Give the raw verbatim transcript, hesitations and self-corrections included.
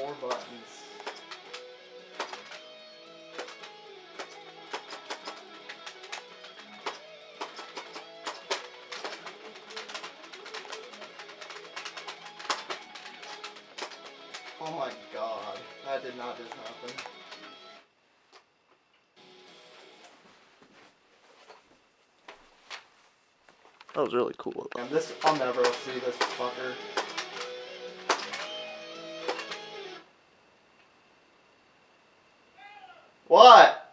four buttons. Oh my god, that did not just happen. That was really cool. And this, I'll never see this fucker. What?